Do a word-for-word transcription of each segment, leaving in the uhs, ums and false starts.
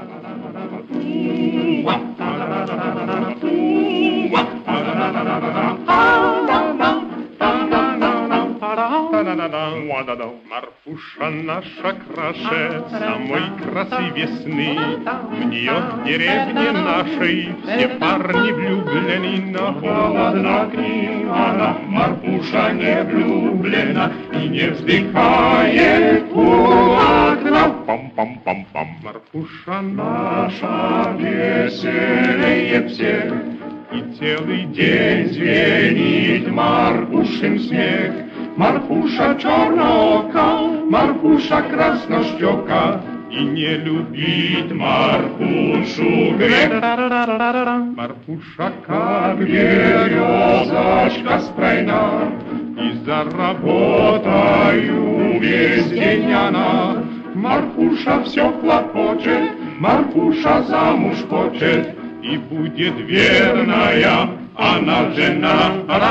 Марфуша наша краше самой красы весны. В нее в деревне нашей все парни влюблены, но холодно к ним она, Марфуша, не влюблена и не вздыхает у окна. Пам-пам-пам-пам. Марфуша наша веселее всех, и целый день звенит Марфушин смех. Марфуша чернока, Марфуша краснощека, и не любит Марфушу грех. Марфуша как березочка стройна, и за работаю весь день она. Марфуша все хлопочет, Марфуша замуж хочет, и будет верная она жена.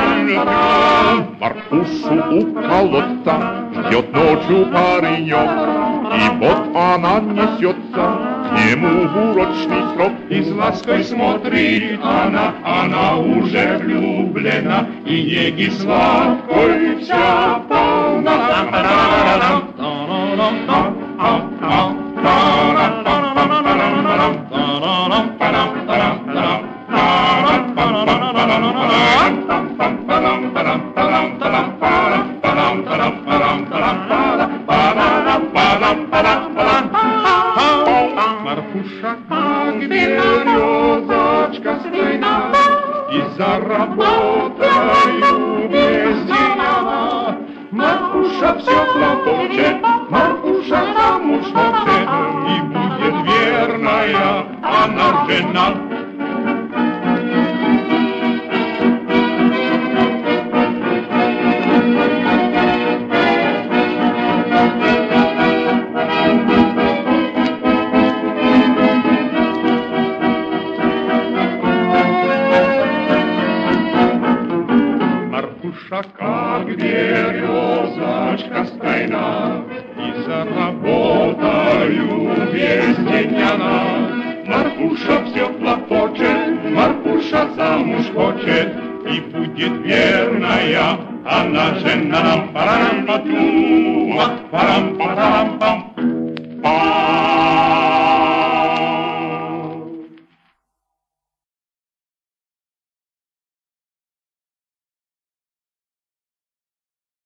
Марфушу у колодца ждет ночью паренек, и вот она несется к нему в урочный срок. И с лаской смотрит она, она уже влюблена, и неги сладкой вся полна. Марфуша как березочка стройна, и заработаю весь день она. Марфуша все хлопочет, Марфуша замуж хочет, и будет верная она жена. Марфуша как березочка стройна, и заработаю весь день она. Марфуша все хлопочет, Марфуша замуж хочет, и будет верная она жена.